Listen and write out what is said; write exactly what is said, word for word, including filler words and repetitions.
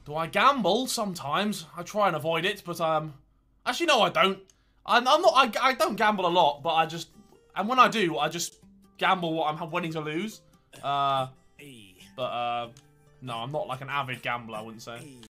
Do I gamble? Sometimes. I try and avoid it, but, um... Actually, no, I don't. I'm, I'm not... I, I don't gamble a lot, but I just... And when I do, I just gamble what I'm winning to lose. Uh... But, uh... No, I'm not like an avid gambler, I wouldn't say.